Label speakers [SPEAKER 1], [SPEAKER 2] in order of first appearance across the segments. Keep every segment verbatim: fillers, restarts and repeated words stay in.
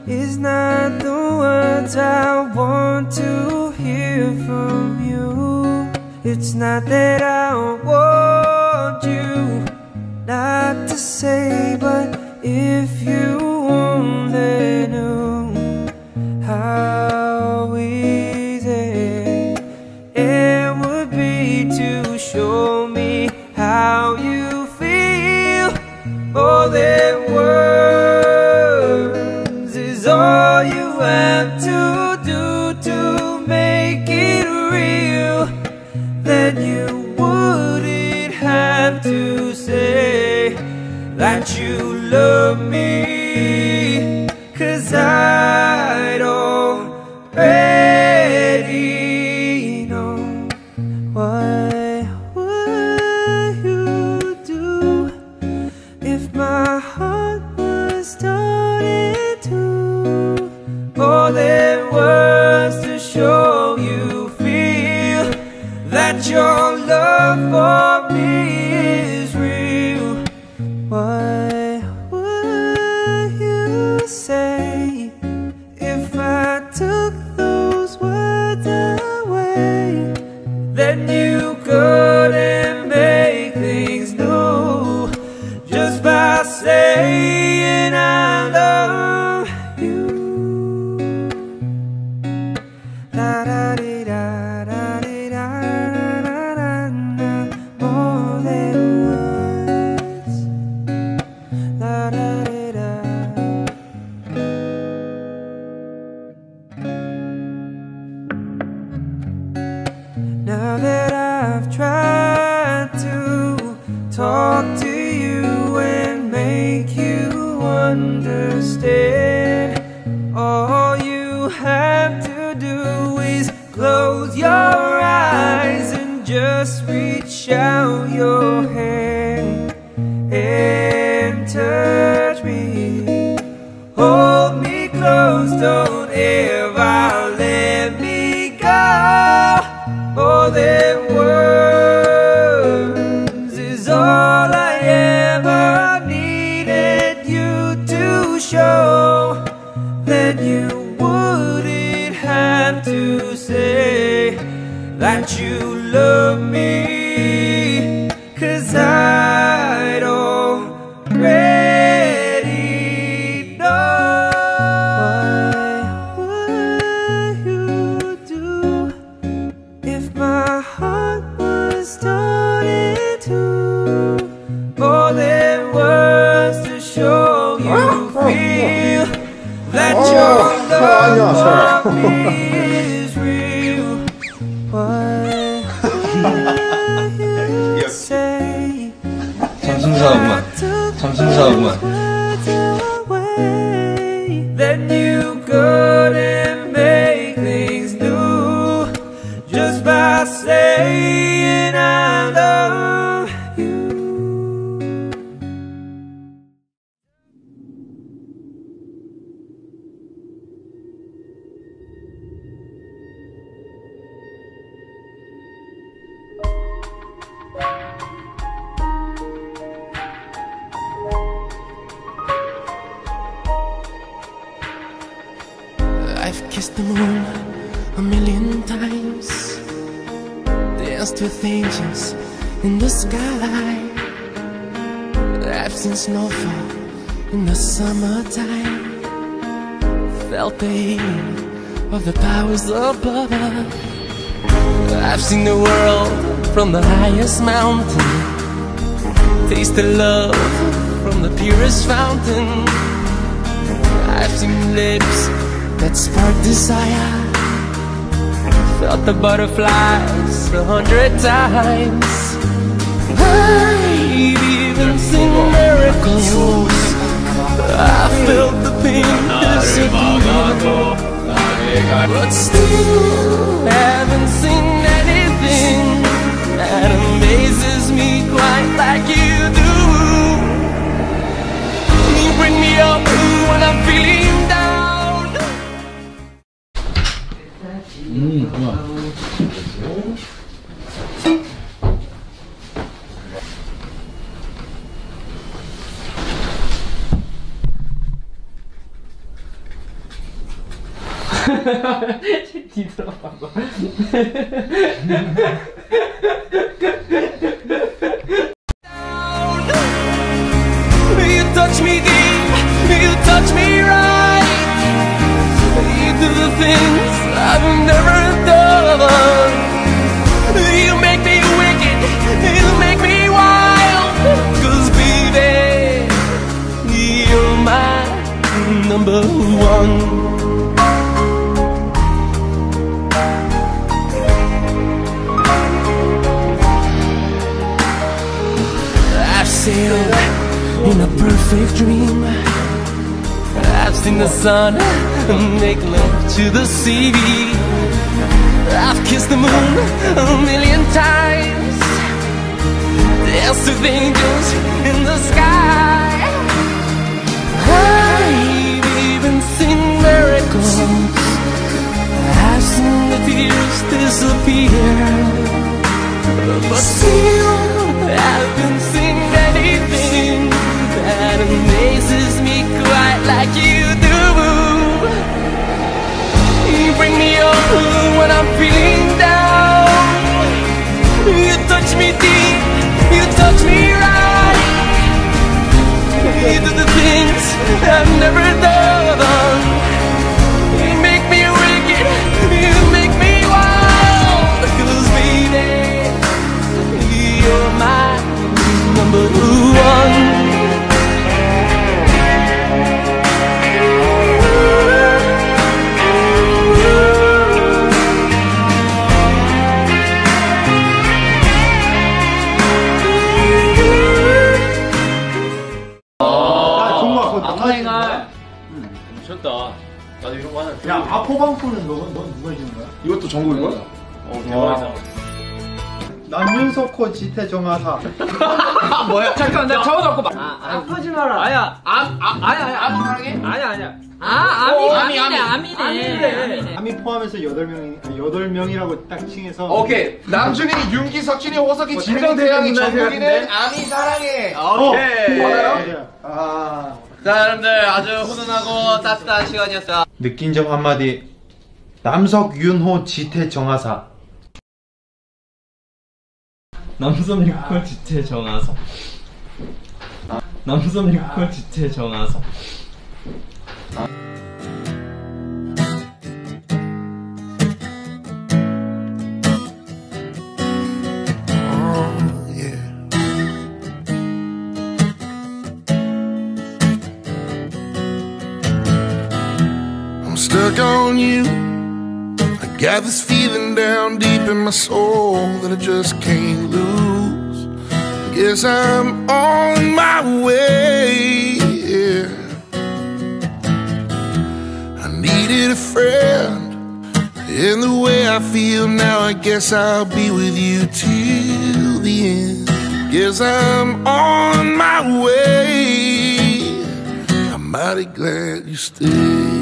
[SPEAKER 1] is not the words I want to hear from you. It's not that I want you not to say, but if you only knew how easy it would be to show me how you feel. All that words is all you have to do to make it real. Then you wouldn't have to say that you love me, 'cause I'd already know. What would you do if my heart was torn in two? All that was to show you feel that your love for me is real. What would you say if I took those words away? Then you couldn't make things new just by saying I love you. Da da dee da da dee da da da da da. More than words. Da da dee da. Now that I've tried to talk to you and make you understand, all you have to do is close your eyes and just reach out your hand and touch me. Hold me close, don't ever let me go. All that words is all I ever needed you to show. Then you wouldn't have to say that you love me, 'cause I'd already know. What would you do if my heart was torn in two? All that was to show you feel that your love for me is real. What would you say
[SPEAKER 2] 잠심사구만. 잠심사구만.
[SPEAKER 1] then you couldn't make things new just by saying I love you.
[SPEAKER 3] I've kissed the moon a million times, danced with angels in the sky. I've seen snowfall in the summertime, felt the heat of the powers above. I've seen the world from the highest mountain, tasted love from the purest fountain. I've seen lips that spark desire, felt the butterflies a hundred times. I've even seen miracles, I felt the pain disappear, but still haven't seen anything that amazes me quite like you do. You bring me up when I'm feeling down.
[SPEAKER 2] 음, 좋아.
[SPEAKER 4] 뒤돌아봐봐.
[SPEAKER 3] You touch me deep, you touch me right. You do the things I've never done. You make me wicked, you make me wild. 'Cause baby, you're my number one. I've sailed in a perfect dream. I've seen the sun make love to the sea. I've kissed the moon a million times, danced with angels in the sky. I've even seen miracles. I've seen the tears disappear, but still I haven't seen anything that amazes me quite like you do. You bring me up when I'm feeling down. You touch me deep, you touch me right. You do the things I've never done. You make me wicked, you make me wild. 'Cause baby, you're my number one.
[SPEAKER 4] 미쳤다. 나도 이런 거 하나.
[SPEAKER 5] 야, 아포방포는 너, 넌 누가 해주는 거야?
[SPEAKER 2] 이것도 전국인 거야?
[SPEAKER 4] 어, 대박이다.
[SPEAKER 5] 남윤석호 지태정하사.
[SPEAKER 4] 뭐야? 잠깐만, 나 적어놓고 봐.
[SPEAKER 6] 아, 아프지 마라.
[SPEAKER 4] 아야, 아, 아, 아야, 아야, 아미 사랑해? 아니야, 아니야.
[SPEAKER 6] 아, 아미,
[SPEAKER 4] 어,
[SPEAKER 6] 아미네,
[SPEAKER 4] 아미,
[SPEAKER 6] 아미네. 아미네.
[SPEAKER 5] 아미 포함해서 여덟 명이 여덟 명이라고 딱 칭해서.
[SPEAKER 2] 오케이. 남준이, 윤기, 석진이, 호석이, 진성, 대양이, 정국이는 아미 사랑해.
[SPEAKER 4] 오케이.
[SPEAKER 2] 맞아요?
[SPEAKER 5] 아.
[SPEAKER 4] 자, 여러분들 아주 훈훈하고 따뜻한 시간이었어요.
[SPEAKER 5] 느낀 점 한마디. 남석윤호 지태정하사.
[SPEAKER 1] 남섬유코 지체 정하사. 남섬유코 지체 정하사.
[SPEAKER 7] I'm stuck on you. I got this feeling down deep in my soul that I just can't lose. Guess I'm on my way. Yeah. I needed a friend, and the way I feel now, I guess I'll be with you till the end. Guess I'm on my way. I'm mighty glad you stayed.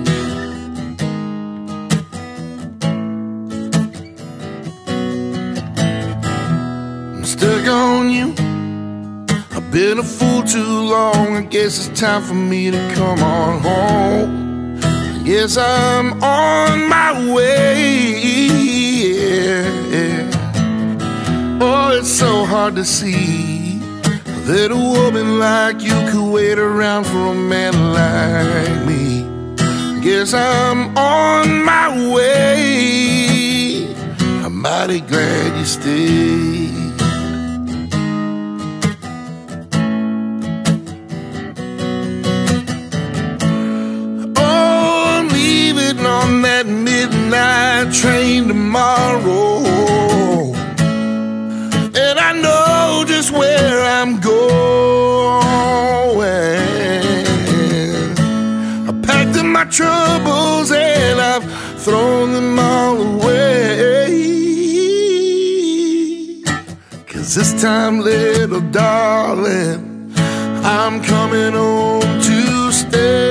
[SPEAKER 7] Stuck on you. I've been a fool too long. I guess it's time for me to come on home. I guess I'm on my way. Yeah. Oh, it's so hard to see that a woman like you could wait around for a man like me. Guess I'm on my way. I'm mighty glad you stayed. On that midnight train tomorrow, and I know just where I'm going. I packed up my troubles and I've thrown them all away. 'Cause this time, little darling, I'm coming home to stay.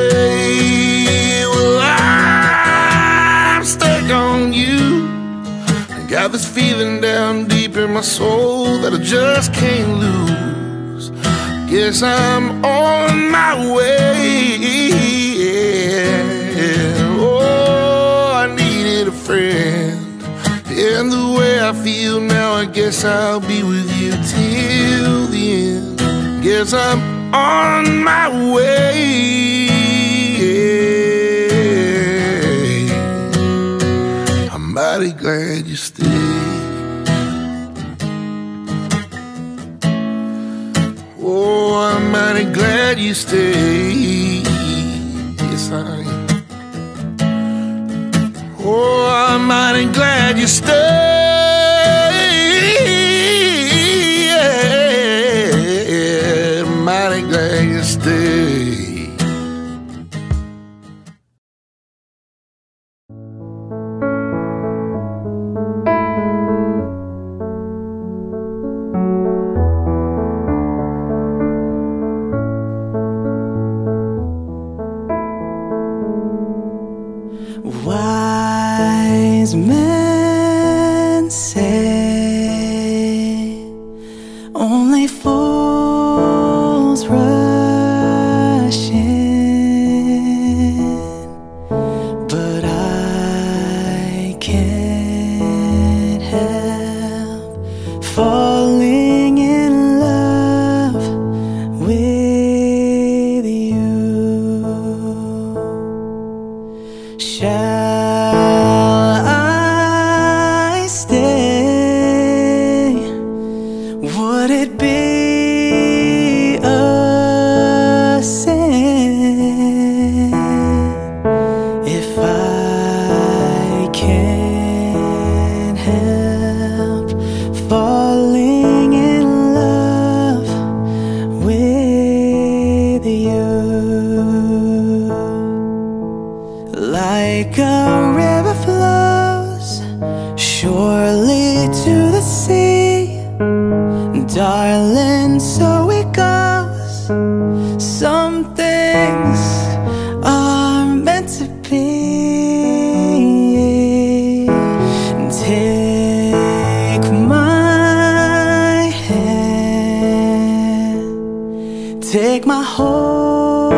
[SPEAKER 7] On you, I got this feeling down deep in my soul that I just can't lose. Guess I'm on my way. Oh, I feel now, I guess I'll be with you till the end. Guess I'm on my way. I'm mighty glad you stayed. Oh, I'm mighty glad you stayed. Yes, I am. Oh, I'm mighty glad you stayed. Mighty glad you stayed.
[SPEAKER 1] Wise men say only fools rush in, but I can't help falling in love with you. Shall I stay? Would it be a sin if I can't help falling in love with you? Like a river flows surely to the sea, darling, so it goes. Some things are meant to be. Take my hand, take my whole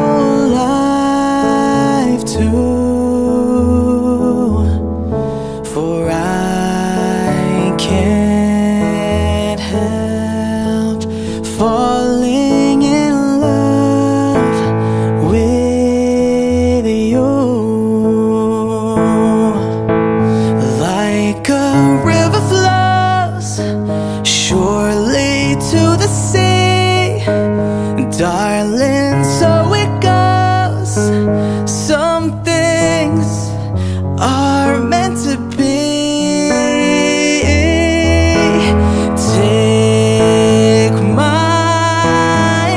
[SPEAKER 1] life too. For I can't help falling in love with you. Like a river flows surely to the sea, darling, so it goes. Some things are meant to be. Take my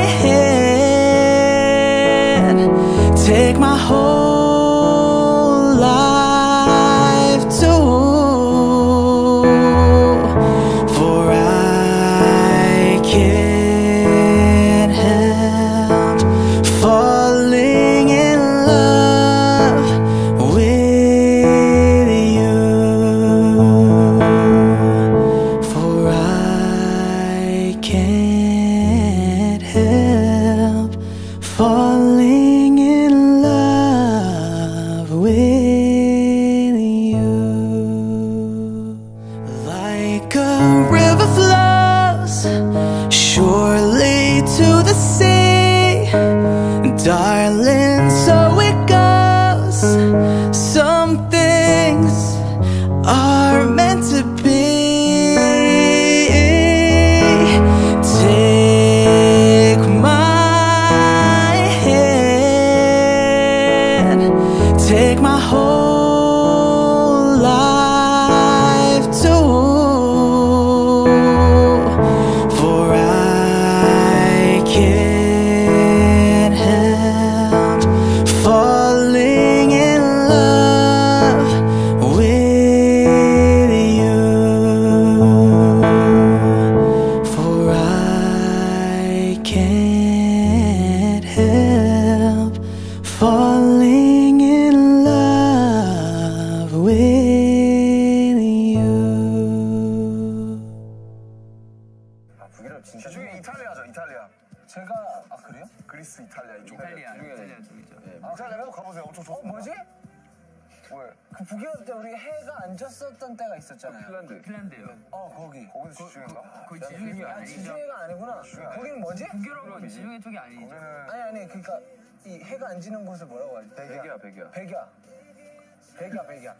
[SPEAKER 1] hand, take my whole life too. For I can't help falling in love with you. For I can't help falling in love with you. Like a river flows surely to the sea, darling, so it goes. Some things are meant to be. Take my hand, take my whole life too. For I can't help falling in love with you. For I can't help falling in love with you.
[SPEAKER 2] 북이라 진짜 중에 이탈리아죠, 이탈리아. 제가 아 그래요? 그리스, 이탈리아 이쪽.
[SPEAKER 4] 이탈리아, 이탈리아 쪽이죠.
[SPEAKER 2] 아, 이탈리아 한번 가보세요. 엄청 좋습니다. 어, 뭐지?
[SPEAKER 8] 왜? 그 북유럽 때 우리 해가 안 졌었던 때가 있었잖아요.
[SPEAKER 9] 핀란드.
[SPEAKER 6] 핀란드요.
[SPEAKER 8] 어 거기.
[SPEAKER 9] 거기도 지중해인가?
[SPEAKER 6] 거기 지중해
[SPEAKER 8] 아
[SPEAKER 6] 아니죠?
[SPEAKER 8] 지중해가 아니구나. 거기는 뭐지?
[SPEAKER 6] 북유럽은 지중해 쪽이 아니죠.
[SPEAKER 9] 거기는
[SPEAKER 8] 아니 아니 그러니까 이 해가 안 지는 곳을 뭐라고 하지?
[SPEAKER 9] 백야, 백야.
[SPEAKER 8] 백야. 백야 백야.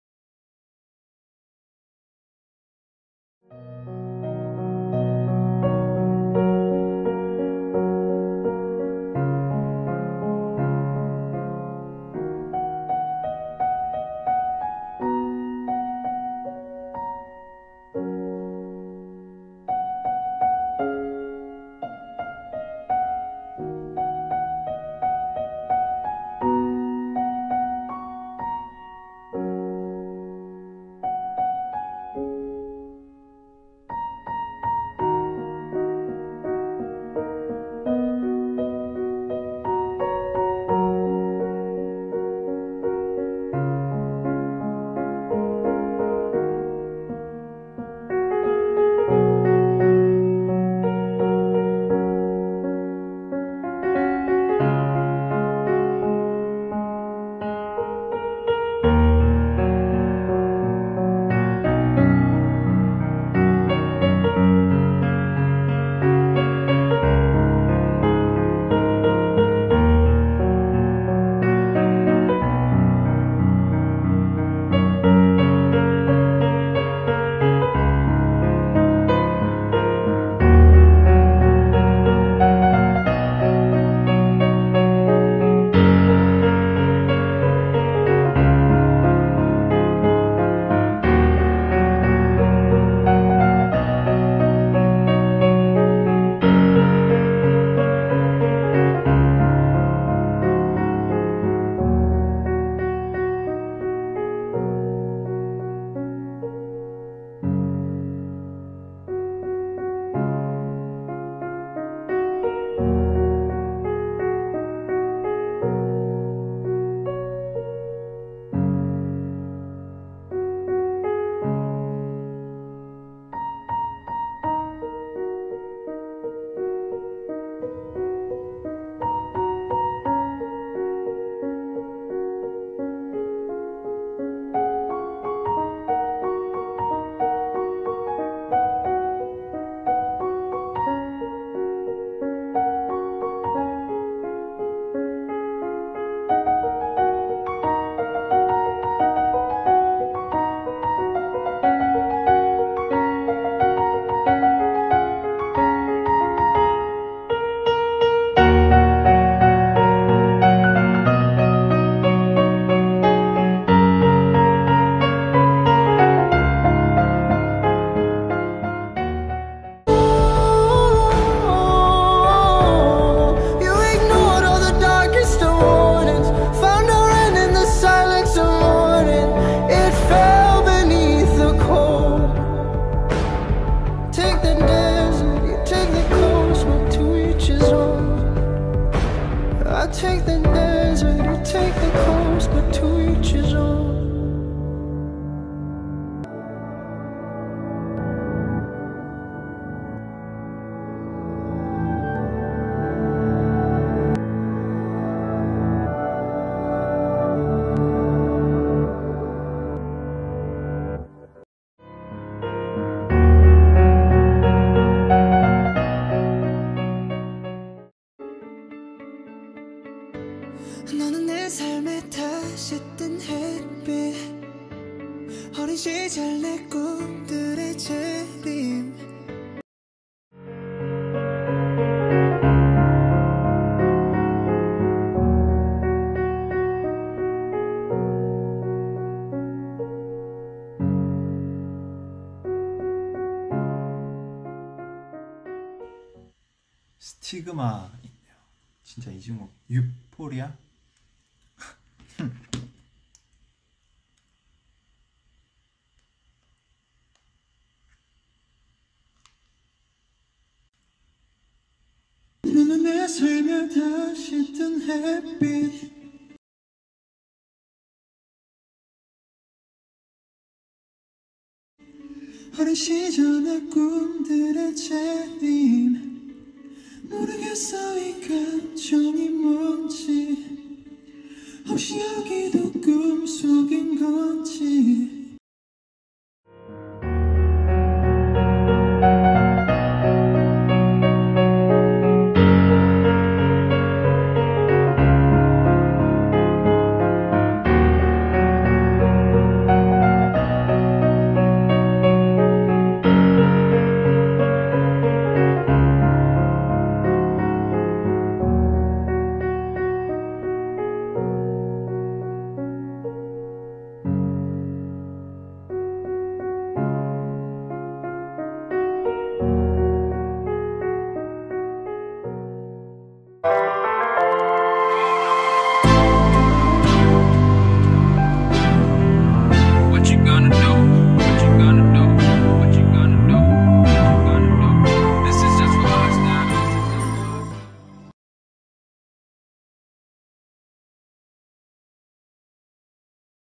[SPEAKER 1] 너는 내 삶에 다시 뜬 햇빛 어린 시절 내 꿈들의 재림
[SPEAKER 5] 스티그마 있네요. 진짜 이중옥 유포리아? 너는 내 삶에 다시 뜬 햇빛 어린 시절의 꿈들의 재림 모르겠어 이 감정이 뭔지 혹시 여기도 꿈속인 건지